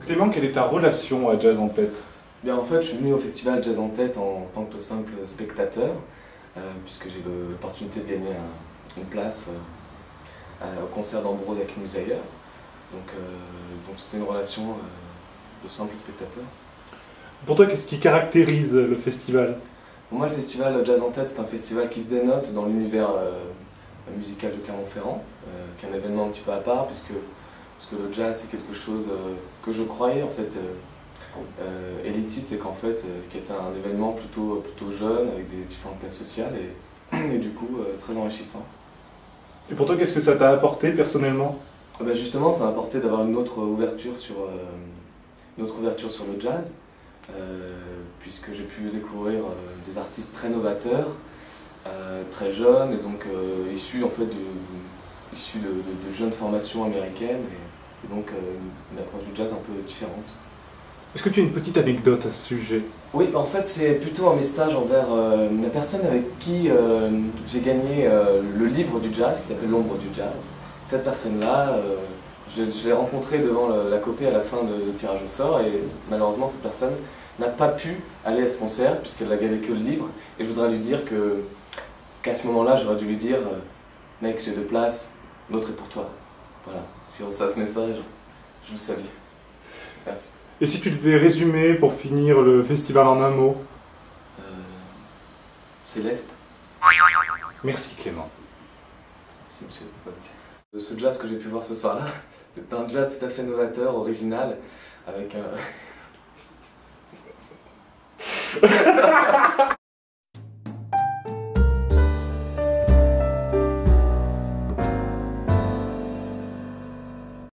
Clément, quelle est ta relation à Jazz en tête? Bien, en fait, je suis venu au festival Jazz en tête en tant que simple spectateur, puisque j'ai eu l'opportunité de gagner une place au concert d'Ambrose Akinmusaya. Donc c'était une relation de simple spectateur. Pour toi, qu'est-ce qui caractérise le festival? Pour moi, le festival Jazz en tête, c'est un festival qui se dénote dans l'univers musical de Clermont-Ferrand, qui est un événement un petit peu à part, puisque le jazz, c'est quelque chose que je croyais en fait élitiste et qui est un événement plutôt jeune, avec des différentes classes sociales et du coup très enrichissant. Et pour toi, qu'est-ce que ça t'a apporté personnellement? Justement, ça m'a apporté d'avoir une autre ouverture sur le jazz, puisque j'ai pu découvrir des artistes très novateurs, très jeunes, et donc issus en fait de jeunes formations américaines, et donc une approche du jazz un peu différente. Est-ce que tu as une petite anecdote à ce sujet? Oui, en fait c'est plutôt un message envers la personne avec qui j'ai gagné le livre du jazz, qui s'appelle L'ombre du jazz. Cette personne-là, je l'ai rencontrée devant la copée à la fin de tirage au sort, et malheureusement cette personne n'a pas pu aller à ce concert puisqu'elle n'a gagné que le livre, et je voudrais lui dire qu'à ce moment-là j'aurais dû lui dire mec, j'ai 2 places, l'autre est pour toi. Voilà, si on reçoit ce message, je vous salue. Merci. Et si tu devais résumer pour finir le festival en un mot? Céleste. Merci Clément. Merci monsieur. Ce jazz que j'ai pu voir ce soir-là, c'est un jazz tout à fait novateur, original, avec un...